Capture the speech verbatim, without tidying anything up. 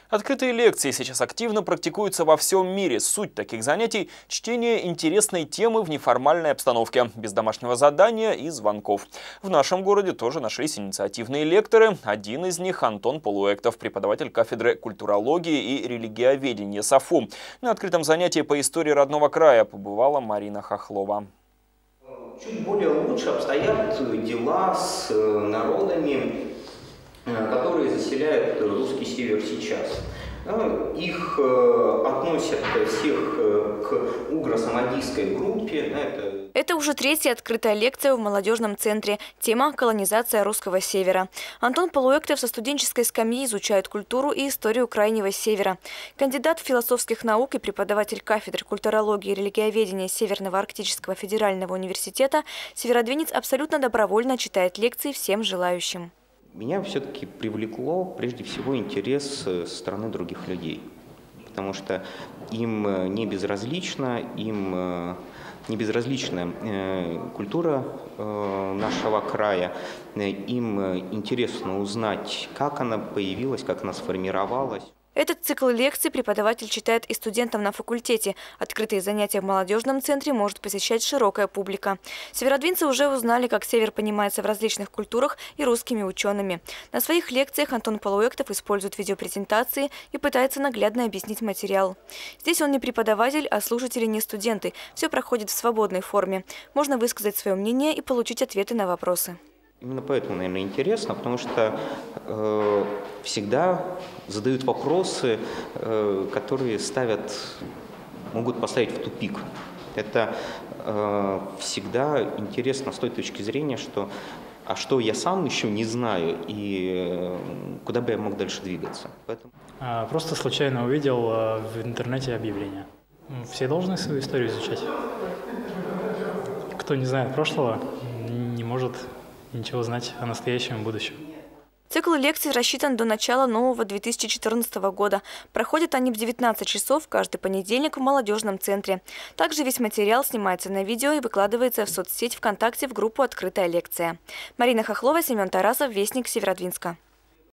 Открытые лекции сейчас активно практикуются во всем мире. Суть таких занятий – чтение интересной темы в неформальной обстановке, без домашнего задания и звонков. В нашем городе тоже нашлись инициативные лекторы. Один из них – Антон Полуэктов, преподаватель кафедры культурологии и религиоведения САФУ. На открытом занятии по истории родного края побывала Марина Хохлова. Чуть более лучше обстоят дела с народами, которые заселяют русский север сейчас. Их относят всех к угро-самодийской группе. Это... Это уже третья открытая лекция в молодежном центре. Тема – колонизация русского севера. Антон Полуэктов со студенческой скамьи изучает культуру и историю Крайнего Севера. Кандидат философских наук и преподаватель кафедры культурологии и религиоведения Северного Арктического федерального университета северодвинец абсолютно добровольно читает лекции всем желающим. Меня все-таки привлекло прежде всего интерес со стороны других людей, потому что им не безразлична, им не безразлична культура нашего края, им интересно узнать, как она появилась, как она сформировалась. Этот цикл лекций преподаватель читает и студентам на факультете. Открытые занятия в молодежном центре может посещать широкая публика. Северодвинцы уже узнали, как север понимается в различных культурах и русскими учеными. На своих лекциях Антон Полуэктов использует видеопрезентации и пытается наглядно объяснить материал. Здесь он не преподаватель, а слушатели не студенты. Все проходит в свободной форме. Можно высказать свое мнение и получить ответы на вопросы. Именно поэтому, наверное, интересно, потому что э, всегда задают вопросы, э, которые ставят, могут поставить в тупик. Это э, всегда интересно с той точки зрения, что а что я сам еще не знаю и э, куда бы я мог дальше двигаться. Поэтому... Просто случайно увидел в интернете объявление. Все должны свою историю изучать. Кто не знает прошлого, не может ничего знать о настоящем и будущем. Цикл лекций рассчитан до начала нового две тысячи четырнадцатого года. Проходят они в девятнадцать часов каждый понедельник в молодежном центре. Также весь материал снимается на видео и выкладывается в соцсеть ВКонтакте в группу «Открытая лекция». Марина Хохлова, Семен Тарасов, Вестник Северодвинска.